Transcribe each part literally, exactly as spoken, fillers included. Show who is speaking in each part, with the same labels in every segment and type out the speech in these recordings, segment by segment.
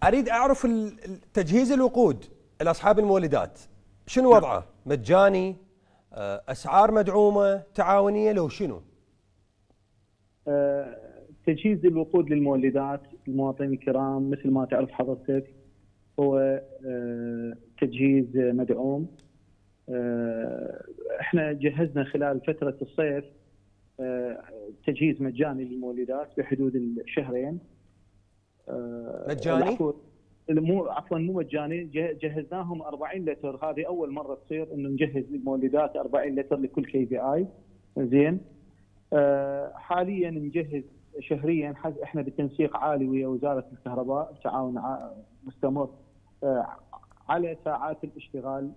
Speaker 1: اريد اعرف تجهيز الوقود لاصحاب المولدات شنو وضعه؟ مجاني؟ اسعار مدعومه؟ تعاونيه؟ لو شنو؟
Speaker 2: أه تجهيز الوقود للمولدات المواطنين الكرام مثل ما تعرف حضرتك هو أه تجهيز مدعوم. أه احنا جهزنا خلال فتره الصيف أه تجهيز مجاني للمولدات بحدود الشهرين.
Speaker 1: أه مجاني؟
Speaker 2: مو عفوا مو مجاني، جهزناهم أربعين لتر. هذه اول مره تصير انه نجهز المولدات أربعين لتر لكل كي في اي. زين. أه حاليا نجهز شهريا، احنا بتنسيق عالي ويا وزاره الكهرباء بتعاون مستمر أه على ساعات الاشتغال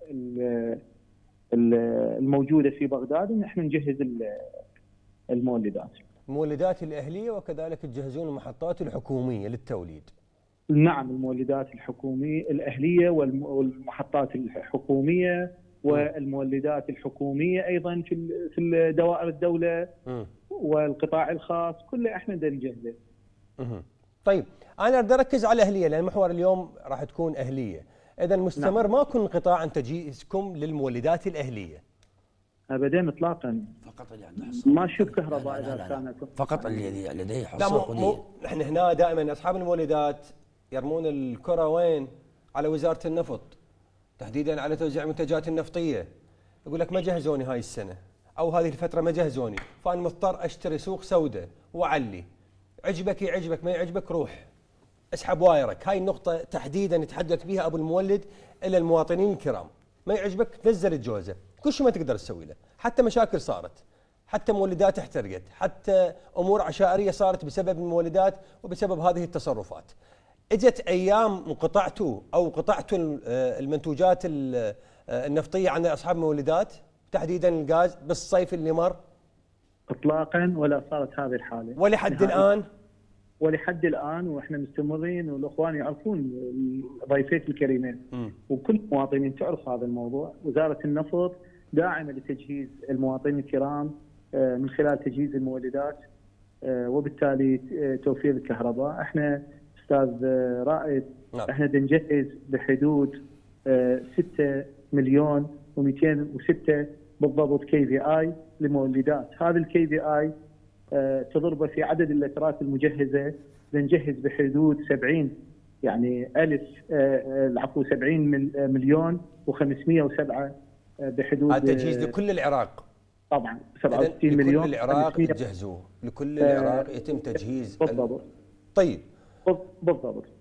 Speaker 2: الموجوده في بغداد، ان احنا نجهز المولدات.
Speaker 1: المولدات الاهليه وكذلك تجهزون المحطات الحكوميه للتوليد.
Speaker 2: نعم، المولدات الحكوميه الاهليه والمحطات الحكوميه والمولدات الحكوميه ايضا في في دوائر الدوله م. والقطاع الخاص كله احنا بدنا نجهزه.
Speaker 1: طيب انا بدي اركز على الاهليه لان محور اليوم راح تكون اهليه، اذا مستمر نعم. ماكو انقطاع عن تجهيزكم للمولدات الاهليه؟
Speaker 2: ابدا اطلاقا.
Speaker 3: فقط اللي عنده حصه
Speaker 2: ما اشوف كهرباء اذا كانت
Speaker 3: فقط اللي لديه حصه
Speaker 1: لا مو مو احنا هنا دائما اصحاب المولدات يرمون الكره وين؟ على وزاره النفط، تحديدا على توزيع المنتجات النفطيه. يقول لك ما جهزوني هاي السنه او هذه الفتره ما جهزوني، فانا مضطر اشتري سوق سوداء واعلي. عجبك يعجبك، ما يعجبك روح اسحب وايرك. هاي النقطه تحديدا يتحدث بها ابو المولد الى المواطنين الكرام. ما يعجبك نزل الجوزه، كل شيء ما تقدر تسوي له. حتى مشاكل صارت، حتى مولدات احترقت، حتى امور عشائريه صارت بسبب المولدات وبسبب هذه التصرفات. اجت ايام انقطعتوا او قطعتوا المنتوجات النفطيه عن اصحاب المولدات تحديدا الغاز بالصيف اللي مر؟
Speaker 2: اطلاقا، ولا صارت هذه الحاله
Speaker 1: ولحد الان.
Speaker 2: ولحد الان واحنا مستمرين، والاخوان يعرفون ضيفيك الكريمين م. وكل المواطنين تعرف هذا الموضوع. وزاره النفط داعمه لتجهيز المواطنين الكرام من خلال تجهيز المولدات وبالتالي توفير الكهرباء. احنا استاذ رائد نعم. احنا بنجهز بحدود ستة مليون ومئتين وستة بالضبط كي في اي لمولدات. هذا الكي في اي تضربه في عدد اللترات المجهزه، بنجهز بحدود سبعين يعني ألف العفو سبعين مليون وخمسمئة وسبعة بحدود.
Speaker 1: هذا تجهيز لكل العراق
Speaker 2: طبعا سبعة وستين مليون
Speaker 1: لكل العراق تجهزوه، لكل العراق يتم تجهيز
Speaker 2: بالضبط.
Speaker 1: طيب
Speaker 2: بالضبط.